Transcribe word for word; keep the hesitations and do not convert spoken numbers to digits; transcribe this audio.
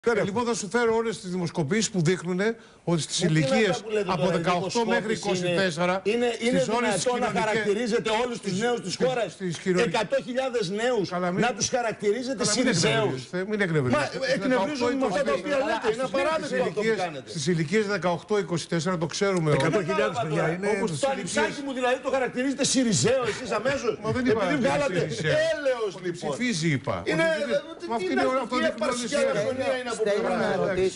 Ε, λοιπόν, θα σου φέρω όλες τις δημοσκοπήσεις που δείχνουν ότι στις ηλικίες από δεκαοκτώ μέχρι είκοσι τέσσερα. Είναι, είναι στις όλες δυνατόν να κοινωνικές... χαρακτηρίζετε όλους τους νέους της χώρας, εκατό χιλιάδες νέους, μην... να τους χαρακτηρίζετε Συριζέους. Μην εκνευρίζετε. Μα εκνευρίζουν με αυτά τα οποία λέτε. Είναι απαράδεκτο αυτό που κάνετε. Στις ηλικίες δεκαοκτώ είκοσι τέσσερα το ξέρουμε όλοι. εκατό χιλιάδες παιδιά είναι. Το ανιψάκι μου δηλαδή το χαρακτηρίζετε Συριζέο εσείς αμέσως. Επειδή βγάλατε έλεος λοιπόν. Ψηφίζει είπα. Είναι. Τι επαρσιά είναι από πλευρά.